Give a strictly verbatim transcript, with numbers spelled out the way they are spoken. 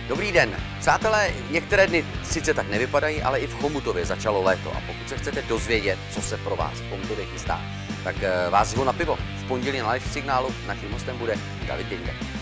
Dobrý den, přátelé, některé dny sice tak nevypadají, ale i v Chomutově začalo léto a pokud se chcete dozvědět, co se pro vás v Chomutově chystá, tak vás zvu na pivo. V pondělí na Live Signálu naším hostem bude David Dinge.